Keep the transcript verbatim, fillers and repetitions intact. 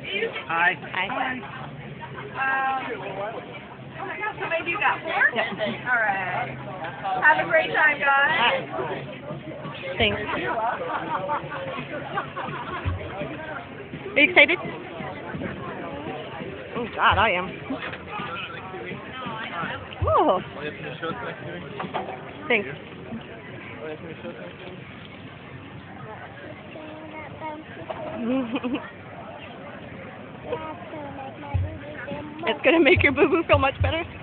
Hi. Hi. Um, oh my gosh, how many do you got? Four? Yep. All right. Have a great time, guys. Thanks. Are you excited? Oh God, I am. Oh. Thanks. It's gonna make your boo boo feel much better.